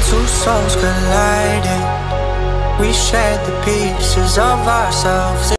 Two souls colliding. We shared the pieces of ourselves.